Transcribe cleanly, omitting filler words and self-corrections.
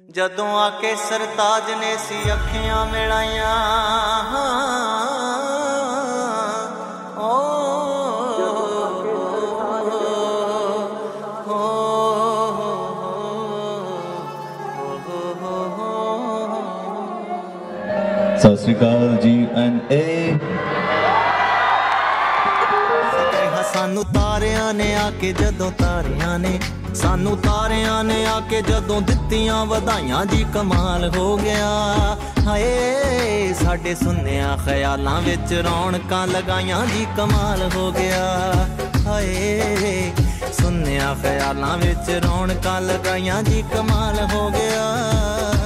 जदों आके सरताज ने सी अखियां मिलाइया सत श्री अकाल जी एंड ए सानू तारियां ने आके जदों तारियां ने सानू तारियां ने आके जदों दित्तियां वधाइयां जी कमाल हो गया। हाय साडे सुन्निया ख्यालां विच रौनकां लगाइयां जी कमाल हो गया। हाय सुन्निया ख्यालां विच रौनकां लगाइयां जी कमाल हो गया।